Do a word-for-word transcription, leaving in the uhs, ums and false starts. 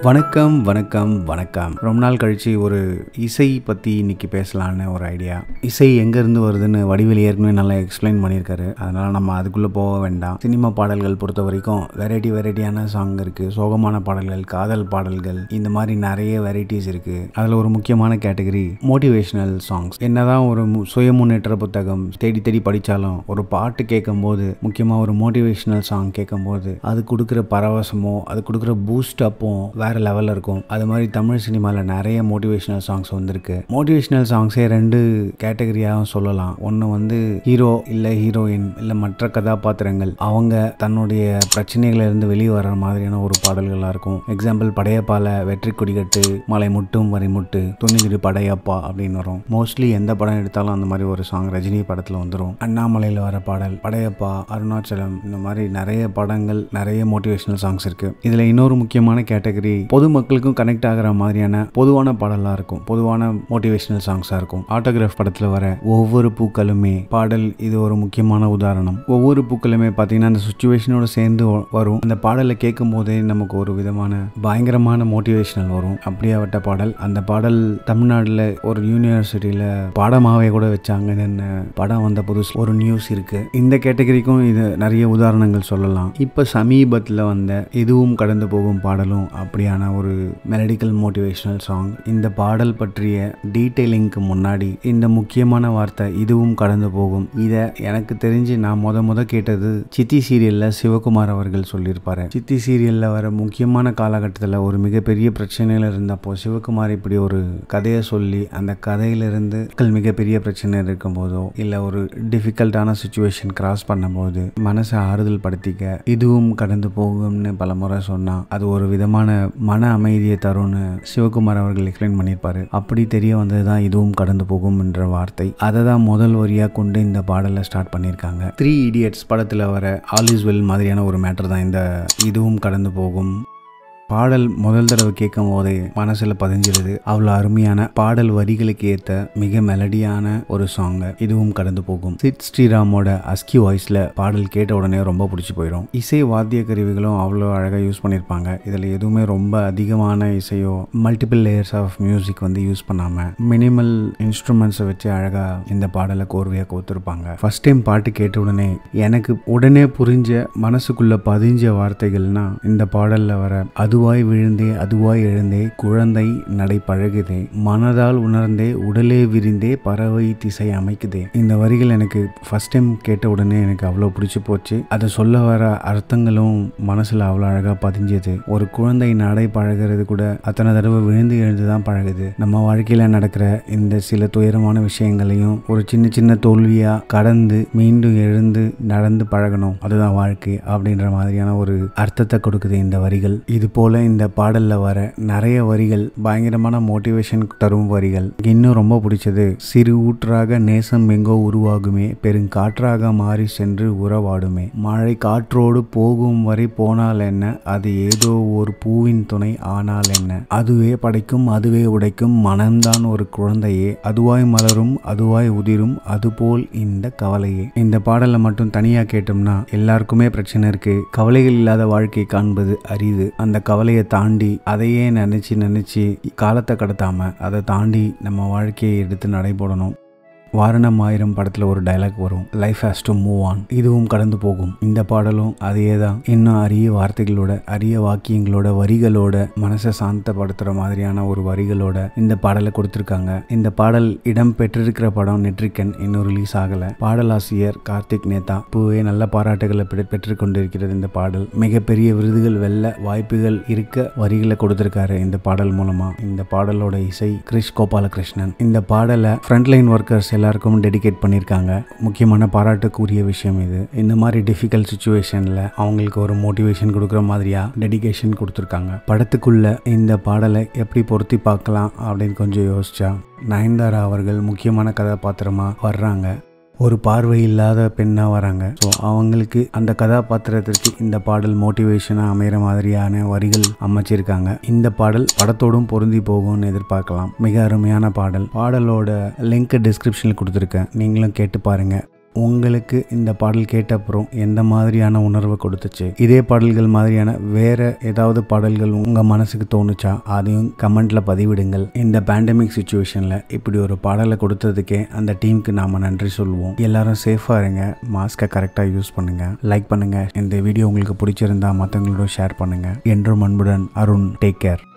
வணக்கம் வணக்கம் வணக்கம் ரொம்ப நாள் கழிச்சு ஒரு இசை பற்றி இன்னைக்கு பேசலான்னு ஒரு ஐடியா. இசை எங்கேருந்து வருதுன்னு வடிவேலு ஏற்கனவே நல்லா எக்ஸ்பிளைன் பண்ணியிருக்காரு. அதனால் நம்ம அதுக்குள்ளே போக வேண்டாம். சினிமா பாடல்கள் பொறுத்த வரைக்கும் வெரைட்டி வெரைட்டியான சாங் இருக்குது. சோகமான பாடல்கள், காதல் பாடல்கள், இந்த மாதிரி நிறைய வெரைட்டிஸ் இருக்குது. அதில் ஒரு முக்கியமான கேட்டகரி மோட்டிவேஷ்னல் சாங்ஸ். என்னதான் ஒரு சுய முன்னேற்ற புத்தகம் தேடி தேடி படித்தாலும் ஒரு பாட்டு கேட்கும்போது, முக்கியமாக ஒரு மோட்டிவேஷ்னல் சாங் கேட்கும்போது அது கொடுக்குற பரவசமோ அது கொடுக்குற பூஸ்ட் அப்பும் வேற லெவலில் இருக்கும். அது மாதிரி தமிழ் சினிமாவில் நிறைய மோட்டிவேஷ்னல் சாங்ஸ் வந்திருக்கு. மோட்டிவேஷ்னல் சாங்ஸே ரெண்டு கேட்டகரியாகவும் சொல்லலாம். ஒன்று வந்து ஹீரோ இல்லை ஹீரோயின் இல்லை மற்ற கதாபாத்திரங்கள் அவங்க தன்னுடைய பிரச்சனைகளை இருந்து வெளியே வர்ற மாதிரியான ஒரு பாடல்களாக இருக்கும். எக்ஸாம்பிள் படையப்பால வெற்றி கொடிகட்டு, மலை முட்டும் வரி முட்டு, துணிகிடு படையப்பா அப்படின்னு வரும். மோஸ்ட்லி எந்த படம் எடுத்தாலும் அந்த மாதிரி ஒரு சாங் ரஜினி படத்தில் வந்துடும். அண்ணாமலையில் வர பாடல், படையப்பா, அருணாச்சலம், இந்த மாதிரி நிறைய படங்கள், நிறைய மோட்டிவேஷ்னல் சாங்ஸ் இருக்கு. இதில் இன்னொரு முக்கியமான கேட்டகரி பொதுமக்களுக்கும் கனெக்ட் ஆகிற மாதிரியான பொதுவான பாடலாக இருக்கும். பொதுவான மோட்டிவேஷனல் சாங்ஸாக இருக்கும். ஆட்டோகிராஃப் படத்தில் வர ஒவ்வொரு பூக்களுமே பாடல் இது ஒரு முக்கியமான உதாரணம். ஒவ்வொரு பூக்களுமே பார்த்தீங்கன்னா அந்த சுச்சுவேஷனோட சேர்ந்து வரும். அந்த பாடலை கேட்கும் போதே நமக்கு ஒரு விதமான பயங்கரமான மோட்டிவேஷனல் வரும். அப்படியாவட்ட பாடல். அந்த பாடல் தமிழ்நாட்டில் ஒரு யூனிவர்சிட்டியில் பாடமாகவே கூட வச்சாங்கன்னு படம் வந்த புதுசு ஒரு நியூஸ் இருக்கு. இந்த கேட்டகரிக்கும் இது நிறைய உதாரணங்கள் சொல்லலாம். இப்போ சமீபத்தில் வந்த இதுவும் கடந்து போகும் பாடலும் அப்படியான ஒரு மெலடிக்கல் மோட்டிவேஷனல் சாங். இந்த பாடல் பற்றிய டீட்டெயிலிங்க்கு முன்னாடி இந்த முக்கியமான வார்த்தை இதுவும் கடந்து போகும். இதை எனக்கு தெரிஞ்சு நான் முத முத கேட்டது சித்தி சீரியல்ல சிவகுமார் அவர்கள் சொல்லியிருப்பாரு. சித்தி சீரியல்ல வர முக்கியமான காலகட்டத்தில் ஒரு மிகப்பெரிய பிரச்சனையில இருந்தப்போ சிவகுமார் இப்படி ஒரு கதையை சொல்லி அந்த கதையிலிருந்து மிகப்பெரிய பிரச்சனை இருக்கும் போதோ இல்லை ஒரு டிஃபிகல்ட்டான சுச்சுவேஷன் கிராஸ் பண்ணும்போது மனசை ஆறுதல் படுத்திக்க இதுவும் கடந்து போகும்னு பல முறை சொன்னா அது ஒரு விதமான மன அமைதியை தரும்னு சிவகுமார் அவர்கள் எக்ஸ்பிளைன் பண்ணியிருப்பாரு. அப்படி தெரிய வந்ததுதான் இதுவும் கடந்து போகும் என்ற வார்த்தை. அதை தான் முதல் வரியா கொண்டு இந்த பாடலை ஸ்டார்ட் பண்ணியிருக்காங்க. த்ரீ இடியட்ஸ் படத்தில் வர ஆல் இஸ் வெல் மாதிரியான ஒரு மேட்டர் தான் இந்த இதுவும் கடந்து போகும். பாடல் முதல் தடவை கேட்கும் போதே மனசுல பதிஞ்சிருது. அவ்வளோ அருமையான பாடல் வரிகளுக்கு ஏற்ற மிக மெலடியான ஒரு சாங் இதுவும் கடந்து போகும். சித் ஸ்ரீராமோட அஸ்கி வாய்ஸ்ல பாடல் கேட்ட உடனே ரொம்ப பிடிச்சி போயிடும். இசை வாத்திய கருவிகளும் அவ்வளோ அழகாக யூஸ் பண்ணியிருப்பாங்க. இதில் எதுவுமே ரொம்ப அதிகமான இசையோ மல்டிபிள் லேயர்ஸ் ஆஃப் மியூசிக் வந்து யூஸ் பண்ணாம மினிமல் இன்ஸ்ட்ருமெண்ட்ஸை வச்சு அழகா இந்த பாடலை கோர்வையாக கோத்துருப்பாங்க. ஃபர்ஸ்ட் டைம் பாட்டு கேட்ட உடனே எனக்கு உடனே புரிஞ்ச மனசுக்குள்ள பதிஞ்ச வார்த்தைகள்னா இந்த பாடல்ல வர அதுவாய் விழுந்தே அதுவாய் எழுந்தே குழந்தை நடை பழகுதே, மனதால் உணர்ந்தே உடலே விரிந்தே பறவை திசை அமைக்குதே. இந்த வரிகள் எனக்கு ஃபர்ஸ்ட் டைம் கேட்ட உடனே எனக்கு அவ்வளோ பிடிச்சி போச்சு. அதை சொல்ல வர அர்த்தங்களும் மனசுல அவ்வளோ அழகா பதிஞ்சது. ஒரு குழந்தை நடை பழகிறது கூட அத்தனை தடவை விழுந்து எழுந்துதான் பழகுது. நம்ம வாழ்க்கையில நடக்கிற இந்த சில துயரமான விஷயங்களையும் ஒரு சின்ன சின்ன தோல்வியா கடந்து மீண்டும் எழுந்து நடந்து பழகணும், அதுதான் வாழ்க்கை அப்படின்ற மாதிரியான ஒரு அர்த்தத்தை கொடுக்குது இந்த வரிகள். இது போல இந்த பாடல்ல வர நிறைய வரிகள் பயங்கரமான மோட்டிவேஷன் தரும் வரிகள். இன்னும் ரொம்ப பிடிச்சது சிறு ஊற்றாக நேசம் எங்கோ உருவாகுமே, பெருங்காற்றாக மாறி சென்று உறவாடுமே, மழை காற்றோடு போகும் வரை போனால் என்ன, அது ஏதோ ஒரு பூவின் துணை ஆனால் என்ன, அதுவே படைக்கும் அதுவே உடைக்கும் மனம்தான் ஒரு குழந்தையே, அதுவாய் மலரும் அதுவாய் உதிரும் அதுபோல் இந்த கவலையே. இந்த பாடலை மட்டும் தனியா கேட்டோம்னா எல்லாருக்குமே பிரச்சனை இருக்கு. கவலைகள் இல்லாத வாழ்க்கை காண்பது அரிது. அந்த கவலையை தாண்டி அதையே நினைச்சு நினைச்சு காலத்தை கடத்தாம அதை தாண்டி நம்ம வாழ்க்கையை எடுத்து நடைபோடணும். வாரணம் ஆயிரம் படத்தில் ஒரு டைலாக் வரும், life has to move on, இதுவும் கடந்து போகும். இந்த பாடலும் அதே தான். இன்னும் அரிய வார்த்தைகளோட அரிய வாக்கியங்களோட வரிகளோட மனசை சாந்தப்படுத்துற மாதிரியான ஒரு வரிகளோட இந்த பாடலை கொடுத்துருக்காங்க. இந்த பாடல் இடம் பெற்றிருக்கிற படம் நெட்ரிக்கன் இன்னும் ரிலீஸ் ஆகல. பாடலாசிரியர் கார்த்திக் நேதா இப்போவே நல்ல பாராட்டுகளை பெற்று கொண்டிருக்கிறது. இந்த பாடல் மிகப்பெரிய விருதுகள் வெல்ல வாய்ப்புகள் இருக்க வரிகளை கொடுத்திருக்காரு இந்த பாடல் மூலமா. இந்த பாடலோட இசை கிரிஷ் கோபாலகிருஷ்ணன். இந்த பாடலை ஃப்ரண்ட்லைன் ஒர்க்கர்ஸ் எல்லாருக்கும் டெடிகேட் பண்ணியிருக்காங்க. முக்கியமான பாராட்டுக்குரிய விஷயம் இது. இந்த மாதிரி டிஃபிகல்ட் சுச்சுவேஷன்ல அவங்களுக்கு ஒரு மோட்டிவேஷன் கொடுக்குற மாதிரியா டெடிகேஷன் கொடுத்துருக்காங்க. படத்துக்குள்ள இந்த பாடலை எப்படி பொருத்தி பார்க்கலாம் அப்படின்னு கொஞ்சம் யோசிச்சா நயன்தாரா அவர்கள் முக்கியமான கதாபாத்திரமா வர்றாங்க. ஒரு பார்வை இல்லாத பெண்ணா வராங்க. ஸோ அவங்களுக்கு அந்த கதாபாத்திரத்திற்கு இந்த பாடல் மோட்டிவேஷனாக அமைகிற மாதிரியான வரிகள் அமைச்சிருக்காங்க. இந்த பாடல் படத்தோடும் பொருந்தி போகும்னு எதிர்பார்க்கலாம். மிக அருமையான பாடல். பாடலோட லிங்க் டிஸ்கிரிப்ஷனில் கொடுத்துருக்கேன், நீங்களும் கேட்டு பாருங்க. உங்களுக்கு இந்த பாடல் கேட்ட அப்புறம் எந்த மாதிரியான உணர்வை கொடுத்துச்சு, இதே பாடல்கள் மாதிரியான வேற ஏதாவது பாடல்கள் உங்க மனசுக்கு தோணுச்சா அதையும் கமெண்ட்ல பதிவிடுங்கள். இந்த பேண்டமிக் சுச்சுவேஷன்ல இப்படி ஒரு பாடலை கொடுத்ததுக்கே அந்த டீமுக்கு நாம நன்றி சொல்லுவோம். எல்லாரும் சேஃபா இருங்க, மாஸ்கை கரெக்டா யூஸ் பண்ணுங்க, லைக் பண்ணுங்க. இந்த வீடியோ உங்களுக்கு பிடிச்சிருந்தா மற்றவங்களோட ஷேர் பண்ணுங்க. என்றும் அன்புடன் அருண். Take care.